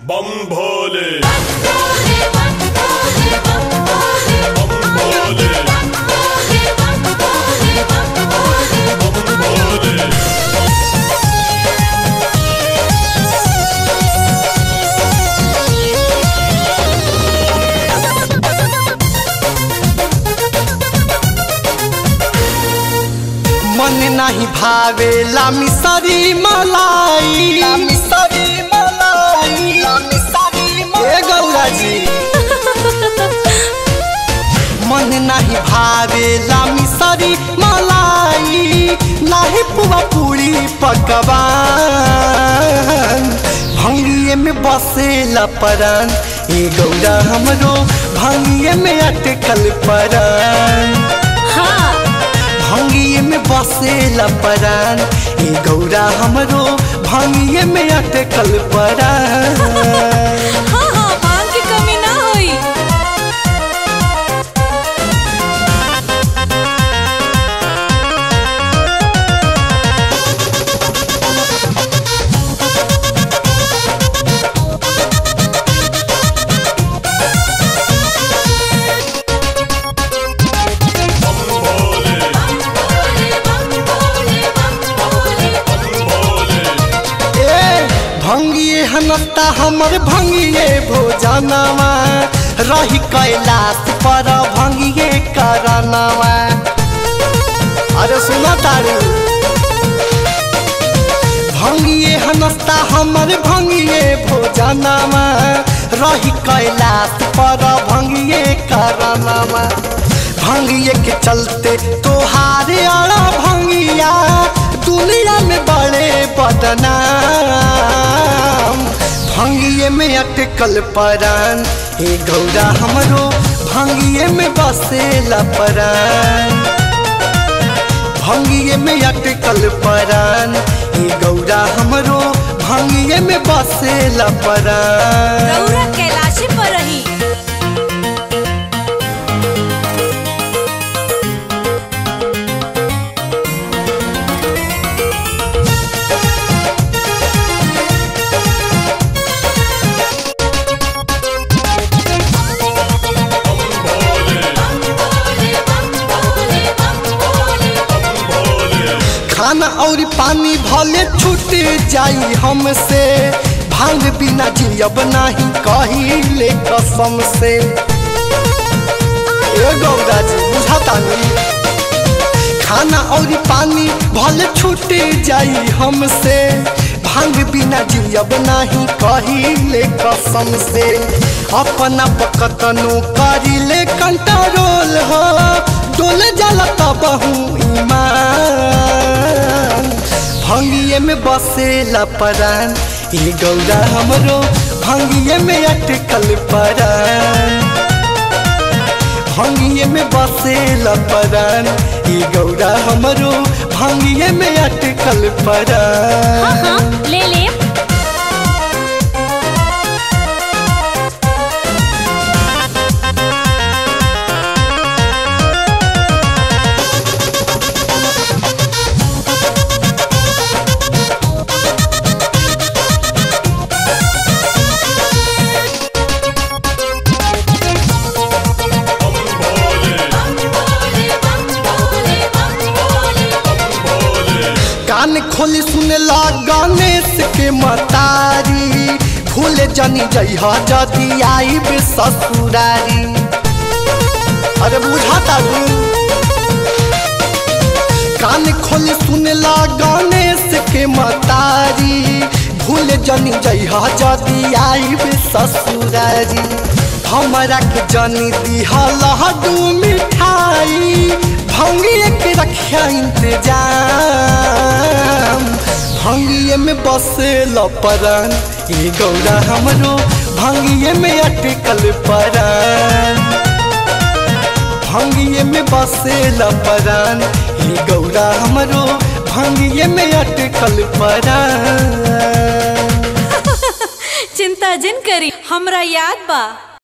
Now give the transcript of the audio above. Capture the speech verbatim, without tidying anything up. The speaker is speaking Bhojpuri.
बम भोले बम भोले बम भोले बम भोले बम भोले बम भोले बम भोले बम भोले बम भोले मन नहीं भावेला मिसरी मलाई मिसरी मलाई मिसरी ए गौरा जी मन नहीं भावेला मिसरी मलाई नाही पुआ पूरी पकवान भंगिए में बसेला परान ए गौरा हमरो भंगिए में अटकल परान भंगिए में बसेला परान ए गौरा हमरो भंगिए में अटकल परान। हाँ हाँ भांग की कमी ना होई। भंगिए हनता हमर भंगिए भोजनवा रही कैलाश पर भंगिए करनवा। अरे सुना तारू भंगिए हनता हमर भंगिए भोजनवा रही कैलाश पर भंगिए करनवा। भंगिए के चलते तोहारे अड़ा भंगिया दुनिया में बड़े बदनाम भंगिए में अटकल परान हे गौरा हमरो भंगिए में बसेला परान भंगिए में अटकल परान हे गौरा हमरो भंगिए में बसेला परान। गौरा कैलाशी पर रही। खाना और पानी भले छूट जाई हमसे भांग बिना जियब नहीं कहिले कसम से। ए गौरा जी बुझाता नहीं खाना और पानी भले छूट जाई हमसे भांग बिना जियब नहीं कहिले कसम से। अपना पकतनो करिले कंट्रोल हो डोल जाला तबहू ईमान भंगिए में बसेला परान ए गौरा हमरो भंगिए में अटकल परान भंगिए में बसेला परान ए गौरा हमरो भंगिए में अटकल परान। हाँ हाँ ले ले। कान खोली सुनला गणेश के मतारी भूल जनी जइहा जदी आईब ससुरारी। अरे बुझाता कान खोली सुनला गणेश के मतारी भूल जनी जइहा जदी आईब ससुरारी। हमरा के जनी दिहा लड्डू मिठाई भंगिए के रखिया इंतजाम भंगिए में बसेला परान ए गौरा हमरो भंगिए में अटकल परान भंगिए में बसेला परान ए गौरा हमरो भंगिए में अटकल परान। चिंता जिन करी हमरा याद बा।